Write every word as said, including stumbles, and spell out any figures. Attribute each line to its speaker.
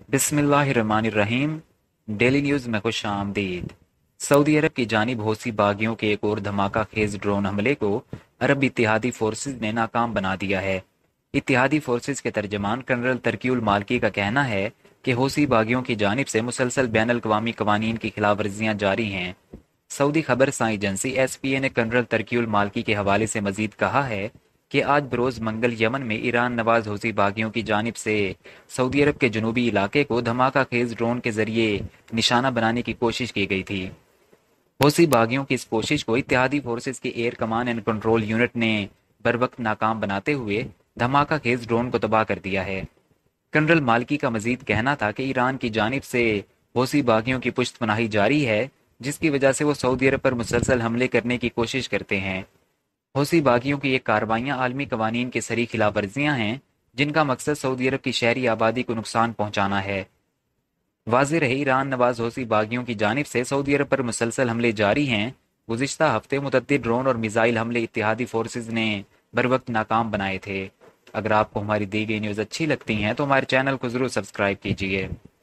Speaker 1: बिस्मिल्लाहिर्रहमानिर्रहीम। Daily news में खुश आमदीद। सऊदी अरब की जानिब हौसी बागियों के एक और धमाका खेज ड्रोन हमले को अरब इत्तेहादी फोर्सेज ने नाकाम बना दिया है। इत्तेहादी फोर्सेज के तर्जमान कर्नल तरकीउल माल्की का कहना है कि हौसी बागियों की जानिब से मुसलसल बैन अल-अक़वामी कवानीन की खिलाफ वर्जियाँ जारी हैं। सऊदी खबर सां एजेंसी एस पी ए ने कर्नल तरकीउल माल्की के हवाले से मजीद कहा है कि आज बरोज़ मंगल यमन में ईरान नवाज हौसी बागियों की जानिब से सऊदी अरब के जनूबी इलाके को धमाका खेज ड्रोन के जरिए निशाना बनाने की कोशिश की गई थी। हौसी बागियों की इस कोशिश को इत्तेहादी फोर्सेज की air command and control unit ने बरवक्त नाकाम बनाते हुए धमाका खेज ड्रोन को तबाह कर दिया है। कर्नल माल्की का मजीद कहना था कि ईरान की जानिब से हौसी बागियों की पुश्तपनाही जारी है, जिसकी वजह से वो सऊदी अरब पर मुसलसल हमले करने की कोशिश करते हैं। हौसी बागियों की ये कार्रवाइयाँ आलमी कवानीन की सरी खिलाफ वर्जियाँ हैं, जिनका मकसद सऊदी अरब की शहरी आबादी को नुकसान पहुँचाना है। वाज़ेह रहे ईरान नवाज हौसी बागियों की जानिब से सऊदी अरब पर मुसलसल हमले जारी हैं। गुज़िश्ता हफ्ते मुतअद्दिद ड्रोन और मिसाइल हमले इत्तेहादी फोर्सेज ने बर वक्त नाकाम बनाए थे। अगर आपको हमारी दी गई न्यूज़ अच्छी लगती हैं तो हमारे चैनल को ज़रूर सब्सक्राइब कीजिए।